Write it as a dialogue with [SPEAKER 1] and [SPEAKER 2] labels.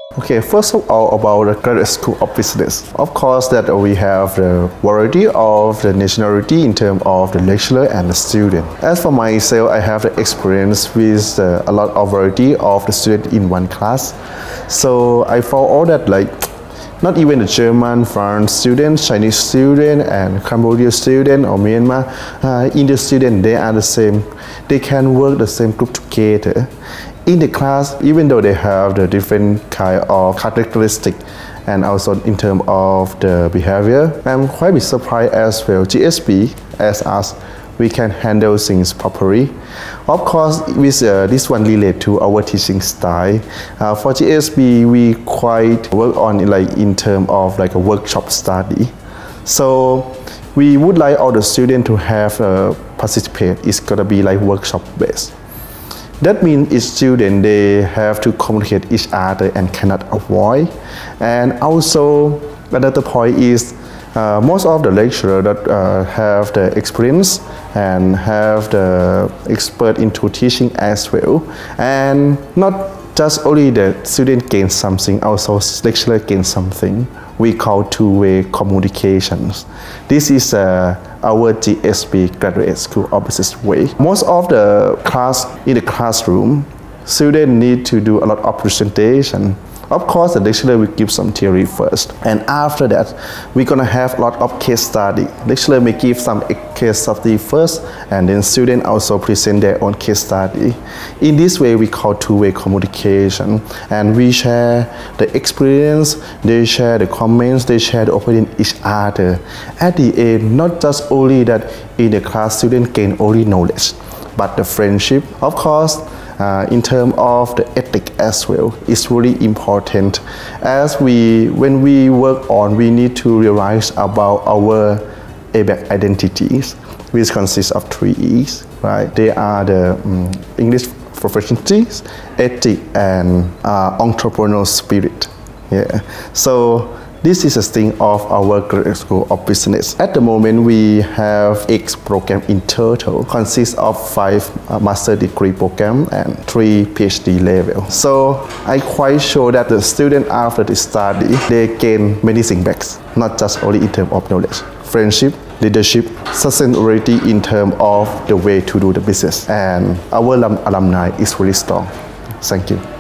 [SPEAKER 1] Okay, first of all, about the graduate school of business. Of course, that we have the variety of the nationality in terms of the lecturer and the student. As for myself, I have the experience with a lot of variety of the student in one class. So I found out that not even the German, French student, Chinese student, and Cambodia student or Myanmar, Indian student, they are the same. They can work the same group together. In the class, even though they have the different kind of characteristics and also in terms of the behavior, I'm quite surprised as well. GSB, as us, we can handle things properly. Of course, with this one relate to our teaching style. For GSB, we quite work on in terms of a workshop study. So we would like all the students to have participate. It's gonna be workshop based. That means each student, they have to communicate each other and cannot avoid. And also, another point is most of the lecturers that have the experience and have the expert into teaching as well. And not just only the student gain something, also lecturer gain something. We call two-way communications. This is our GSB Graduate School of Business way. Most of the class in the classroom, students need to do a lot of presentation. Of course, the lecturer will give some theory first. And after that, we're gonna have a lot of case study. Lecturer may give some case study first, and then students also present their own case study. In this way, we call two-way communication. And we share the experience, they share the comments, they share the opinion each other. At the end, not just only that in the class, students gain only knowledge, but the friendship, of course, in terms of the ethic as well, is really important. As when we work on, we need to realize about our ABAC identities, which consists of 3 E's, right? They are the English proficiency, ethic, and entrepreneurial spirit. Yeah. So this is a thing of our Graduate School of Business. At the moment, we have 8 programs in total, consists of 5 master degree programs and 3 PhD level. So I quite sure that the students after the study, they gain many things back, not just only in terms of knowledge, friendship, leadership, sustainability in terms of the way to do the business. And our alumni is really strong. Thank you.